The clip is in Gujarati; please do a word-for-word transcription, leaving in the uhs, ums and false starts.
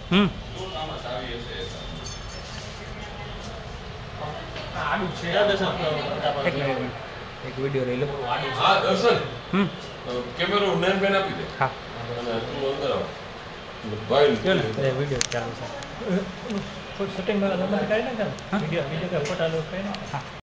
હમ એક મિનિટ એક વિડીયો લઈ લો. હા દર્શન હમ કેમેરો નયન બેન આપી દે. હા અને તું અંદર આવ ભાઈ કયો ને એ વિડીયો ચાલુ છે. શૂટિંગ વિડીયો વિડીયો ફોટા લો. હા